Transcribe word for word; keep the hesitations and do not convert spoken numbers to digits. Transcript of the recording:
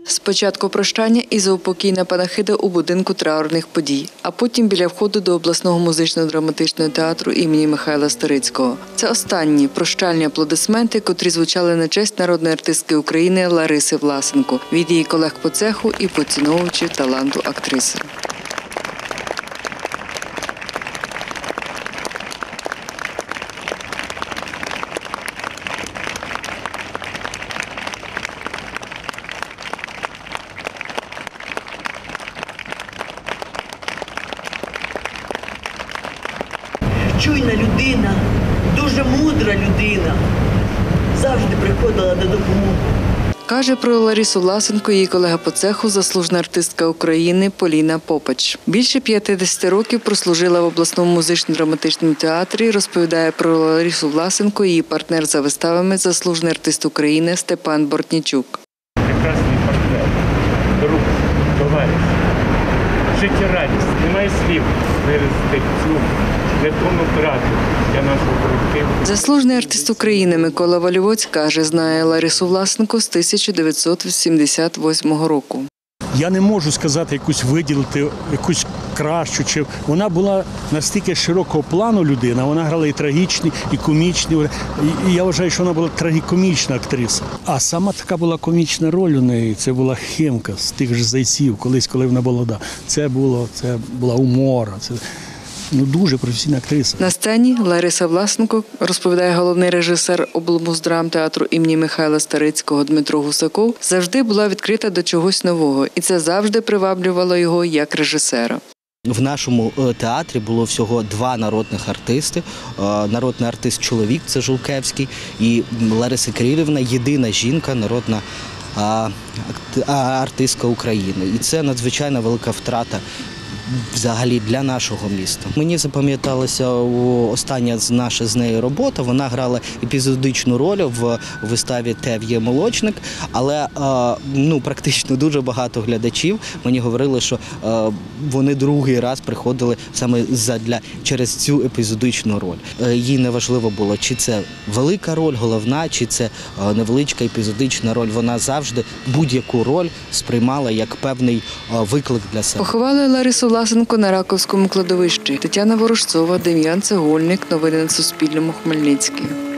Спочатку прощання і заупокійна панахида у будинку траурних подій, а потім біля входу до обласного музично-драматичного театру імені Михайла Старицького. Це останні прощальні аплодисменти, котрі звучали на честь народної артистки України Лариси Власенко від її колег по цеху і поціновувачів таланту актриси. Чуйна людина, дуже мудра людина, завжди приходила на допомогу. Каже про Ларису Власенко її колега по цеху, заслужена артистка України Поліна Попач. Більше п'ятдесят років прослужила в обласному музично-драматичному театрі, розповідає про Ларису Власенко її партнер за виставами, заслужений артист України Степан Бортнічук. Прекрасний партнер, друг, товариш, життєрадість, немає слів виразити цю нетонну втрату для нашого колективу. Заслужений артист України Микола Валівоць каже, знає Ларису Власенко з тисяча дев'ятсот сімдесят восьмого року. Я не можу сказати, якусь виділити, якусь кращу. Чи вона була настільки широкого плану людина, вона грала і трагічні, і комічні. І я вважаю, що вона була трагікомічна актриса. А сама така була комічна роль у неї, це була Химка з тих же «Зайців», колись, коли вона була молода. Це було, це була умора, це ну, дуже професійна актриса. На сцені Лариса Власенко, розповідає головний режисер облмуздрамтеатру імені Михайла Старицького Дмитро Гусаков, завжди була відкрита до чогось нового. І це завжди приваблювало його як режисера. В нашому театрі було всього два народних артисти. Народний артист-чоловік – це Жулкевський, і Лариса Кирилівна – єдина жінка, народна артистка України. І це надзвичайно велика втрата взагалі для нашого міста. Мені запам'яталася остання наша з нею робота. Вона грала епізодичну роль в виставі «Тев'є молочник», але ну, практично дуже багато глядачів мені говорили, що вони другий раз приходили саме задля, через цю епізодичну роль. Їй не важливо було, чи це велика роль, головна, чи це невеличка епізодична роль. Вона завжди будь-яку роль сприймала як певний виклик для себе. Поховали Ларису Власенко на Раковському кладовищі. Тетяна Ворожцова, Дем'ян Цегольник. Новини на Суспільному. Хмельницький.